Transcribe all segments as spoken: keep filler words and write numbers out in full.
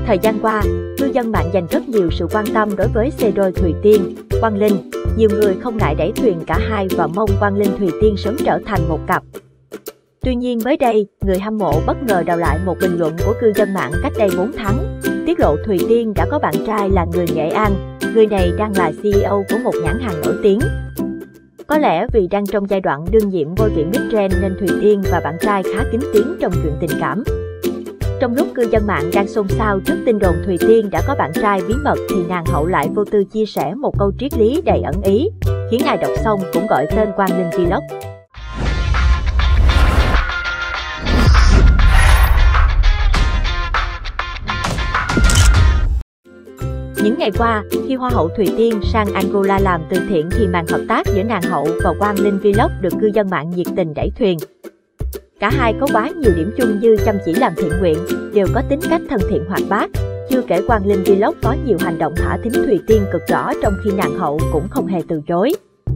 Thời gian qua, cư dân mạng dành rất nhiều sự quan tâm đối với cê đôi Thùy Tiên, Quang Linh. Nhiều người không ngại đẩy thuyền cả hai và mong Quang Linh Thùy Tiên sớm trở thành một cặp. Tuy nhiên mới đây, người hâm mộ bất ngờ đào lại một bình luận của cư dân mạng cách đây bốn tháng, tiết lộ Thùy Tiên đã có bạn trai là người Nghệ An. Người này đang là xê e ô của một nhãn hàng nổi tiếng. Có lẽ vì đang trong giai đoạn đương nhiệm ngôi vị Miss Grand nên Thùy Tiên và bạn trai khá kín tiếng trong chuyện tình cảm. Trong lúc cư dân mạng đang xôn xao trước tin đồn Thùy Tiên đã có bạn trai bí mật thì nàng hậu lại vô tư chia sẻ một câu triết lý đầy ẩn ý, khiến ai đọc xong cũng gọi tên Quang Linh Vlog. Những ngày qua, khi Hoa hậu Thùy Tiên sang Angola làm từ thiện thì màn hợp tác giữa nàng hậu và Quang Linh Vlog được cư dân mạng nhiệt tình đẩy thuyền. Cả hai có quá nhiều điểm chung như chăm chỉ làm thiện nguyện, đều có tính cách thân thiện hoạt bát. Chưa kể Quang Linh Vlog có nhiều hành động thả thính Thùy Tiên cực rõ, trong khi nàng hậu cũng không hề từ chối.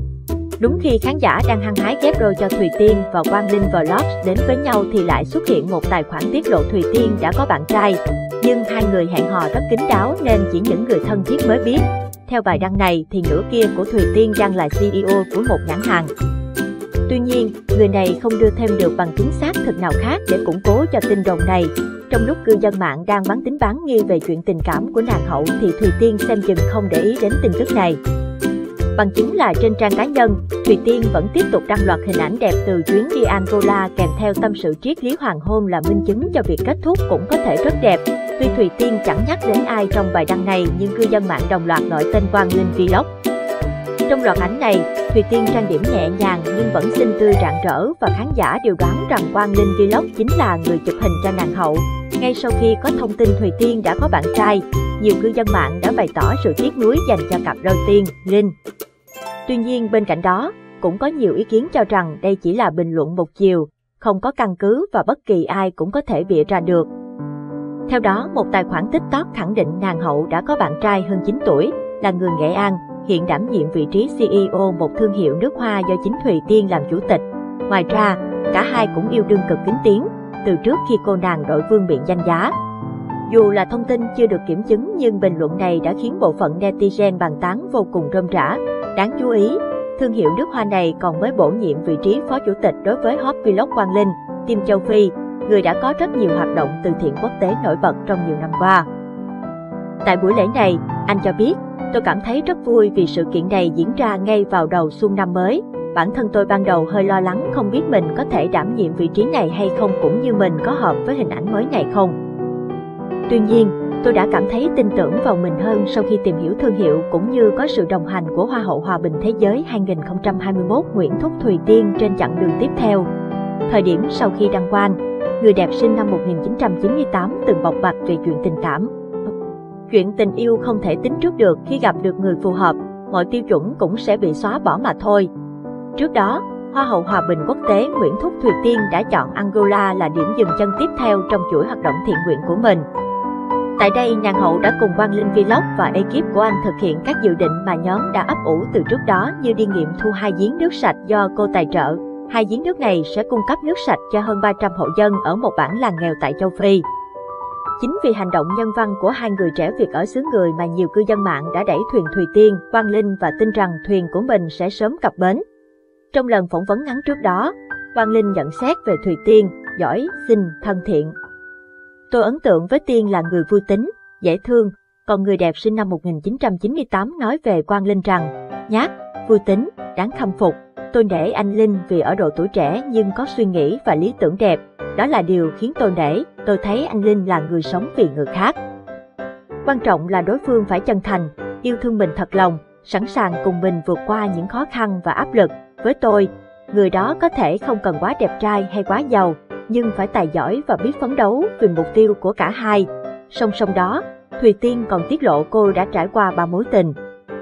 Đúng khi khán giả đang hăng hái ghép đôi cho Thùy Tiên và Quang Linh Vlog đến với nhau thì lại xuất hiện một tài khoản tiết lộ Thùy Tiên đã có bạn trai. Nhưng hai người hẹn hò rất kín đáo nên chỉ những người thân thiết mới biết. Theo bài đăng này thì nửa kia của Thùy Tiên đang là xê e ô của một nhãn hàng. Tuy nhiên, người này không đưa thêm được bằng chứng xác thực nào khác để củng cố cho tin đồn này. Trong lúc cư dân mạng đang bán tín bán nghi về chuyện tình cảm của nàng hậu thì Thùy Tiên xem chừng không để ý đến tin tức này. Bằng chứng là trên trang cá nhân, Thùy Tiên vẫn tiếp tục đăng loạt hình ảnh đẹp từ chuyến đi Angola kèm theo tâm sự triết lý hoàng hôn là minh chứng cho việc kết thúc cũng có thể rất đẹp. Tuy Thùy Tiên chẳng nhắc đến ai trong bài đăng này nhưng cư dân mạng đồng loạt gọi tên Quang Linh Vlog. Trong loạt ảnh này, Thùy Tiên trang điểm nhẹ nhàng nhưng vẫn xinh tươi rạng rỡ và khán giả đều đoán rằng Quang Linh Vlog chính là người chụp hình cho nàng hậu. Ngay sau khi có thông tin Thùy Tiên đã có bạn trai, nhiều cư dân mạng đã bày tỏ sự tiếc nuối dành cho cặp đôi Tiên, Linh. Tuy nhiên bên cạnh đó, cũng có nhiều ý kiến cho rằng đây chỉ là bình luận một chiều, không có căn cứ và bất kỳ ai cũng có thể bịa ra được. Theo đó, một tài khoản TikTok khẳng định nàng hậu đã có bạn trai hơn chín tuổi, là người Nghệ An, hiện đảm nhiệm vị trí xê e ô một thương hiệu nước hoa do chính Thùy Tiên làm chủ tịch. Ngoài ra, cả hai cũng yêu đương cực kín tiếng, từ trước khi cô nàng đổi vương miện danh giá. Dù là thông tin chưa được kiểm chứng nhưng bình luận này đã khiến bộ phận netizen bàn tán vô cùng rôm rả. Đáng chú ý, thương hiệu nước hoa này còn mới bổ nhiệm vị trí phó chủ tịch đối với hot vlog Quang Linh, Tim Châu Phi, người đã có rất nhiều hoạt động từ thiện quốc tế nổi bật trong nhiều năm qua. Tại buổi lễ này, anh cho biết, tôi cảm thấy rất vui vì sự kiện này diễn ra ngay vào đầu xuân năm mới. Bản thân tôi ban đầu hơi lo lắng không biết mình có thể đảm nhiệm vị trí này hay không cũng như mình có hợp với hình ảnh mới này không. Tuy nhiên, tôi đã cảm thấy tin tưởng vào mình hơn sau khi tìm hiểu thương hiệu cũng như có sự đồng hành của Hoa hậu Hòa bình Thế giới hai không hai mốt Nguyễn Thúc Thùy Tiên trên chặng đường tiếp theo. Thời điểm sau khi đăng quang, người đẹp sinh năm một nghìn chín trăm chín mươi tám từng bộc bạch về chuyện tình cảm. Chuyện tình yêu không thể tính trước được, khi gặp được người phù hợp, mọi tiêu chuẩn cũng sẽ bị xóa bỏ mà thôi. Trước đó, Hoa hậu Hòa bình quốc tế Nguyễn Thúc Thùy Tiên đã chọn Angola là điểm dừng chân tiếp theo trong chuỗi hoạt động thiện nguyện của mình. Tại đây, nàng hậu đã cùng Quang Linh Vlog và ekip của anh thực hiện các dự định mà nhóm đã ấp ủ từ trước đó như đi nghiệm thu hai giếng nước sạch do cô tài trợ. Hai giếng nước này sẽ cung cấp nước sạch cho hơn ba trăm hộ dân ở một bản làng nghèo tại châu Phi. Chính vì hành động nhân văn của hai người trẻ Việt ở xứ người mà nhiều cư dân mạng đã đẩy thuyền Thùy Tiên, Quang Linh và tin rằng thuyền của mình sẽ sớm cập bến. Trong lần phỏng vấn ngắn trước đó, Quang Linh nhận xét về Thùy Tiên, giỏi, xinh, thân thiện. Tôi ấn tượng với Tiên là người vui tính, dễ thương, còn người đẹp sinh năm một nghìn chín trăm chín mươi tám nói về Quang Linh rằng, nhát, vui tính, đáng khâm phục. Tôi nể anh Linh vì ở độ tuổi trẻ nhưng có suy nghĩ và lý tưởng đẹp, đó là điều khiến tôi nể, tôi thấy anh Linh là người sống vì người khác. Quan trọng là đối phương phải chân thành, yêu thương mình thật lòng, sẵn sàng cùng mình vượt qua những khó khăn và áp lực. Với tôi, người đó có thể không cần quá đẹp trai hay quá giàu, nhưng phải tài giỏi và biết phấn đấu vì mục tiêu của cả hai. Song song đó, Thùy Tiên còn tiết lộ cô đã trải qua ba mối tình.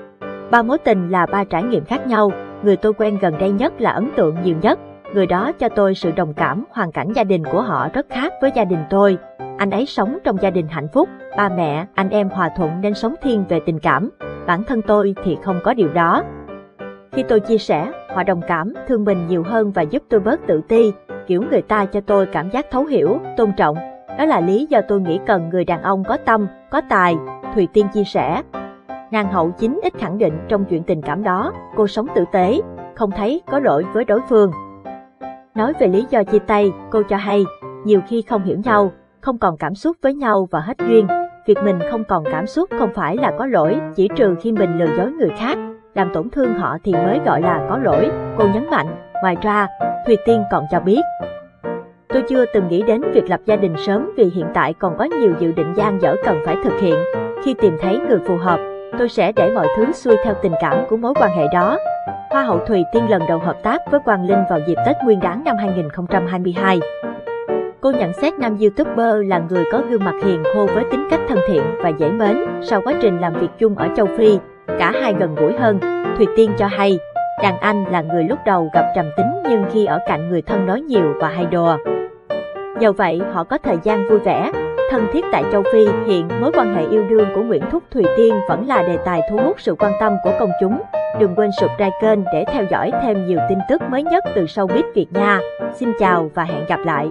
Ba mối tình là ba trải nghiệm khác nhau, người tôi quen gần đây nhất là ấn tượng nhiều nhất. Người đó cho tôi sự đồng cảm, hoàn cảnh gia đình của họ rất khác với gia đình tôi. Anh ấy sống trong gia đình hạnh phúc, ba mẹ, anh em hòa thuận nên sống thiên về tình cảm. Bản thân tôi thì không có điều đó. Khi tôi chia sẻ, họ đồng cảm, thương mình nhiều hơn và giúp tôi bớt tự ti, kiểu người ta cho tôi cảm giác thấu hiểu, tôn trọng. Đó là lý do tôi nghĩ cần người đàn ông có tâm, có tài, Thùy Tiên chia sẻ. Nàng hậu chính ít khẳng định trong chuyện tình cảm đó, cô sống tử tế, không thấy có lỗi với đối phương. Nói về lý do chia tay, cô cho hay, nhiều khi không hiểu nhau, không còn cảm xúc với nhau và hết duyên. Việc mình không còn cảm xúc không phải là có lỗi, chỉ trừ khi mình lừa dối người khác, làm tổn thương họ thì mới gọi là có lỗi, cô nhấn mạnh. Ngoài ra, Thùy Tiên còn cho biết, tôi chưa từng nghĩ đến việc lập gia đình sớm vì hiện tại còn có nhiều dự định dang dở cần phải thực hiện. Khi tìm thấy người phù hợp, tôi sẽ để mọi thứ xuôi theo tình cảm của mối quan hệ đó. Hoa hậu Thùy Tiên lần đầu hợp tác với Quang Linh vào dịp Tết Nguyên đán năm hai nghìn không trăm hai mươi hai. Cô nhận xét nam YouTuber là người có gương mặt hiền khô với tính cách thân thiện và dễ mến. Sau quá trình làm việc chung ở châu Phi, cả hai gần gũi hơn. Thùy Tiên cho hay, đàn anh là người lúc đầu gặp trầm tính nhưng khi ở cạnh người thân nói nhiều và hay đùa. Dẫu vậy, họ có thời gian vui vẻ, thân thiết tại châu Phi. Hiện, mối quan hệ yêu đương của Nguyễn Thúc Thùy Tiên vẫn là đề tài thu hút sự quan tâm của công chúng. Đừng quên subscribe kênh để theo dõi thêm nhiều tin tức mới nhất từ showbiz Việt nha. Xin chào và hẹn gặp lại.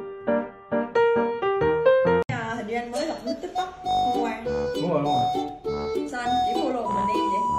Hình như anh mới lập nick TikTok hôm qua. Đúng rồi, đúng rồi. Sao anh chỉ follow mình em vậy?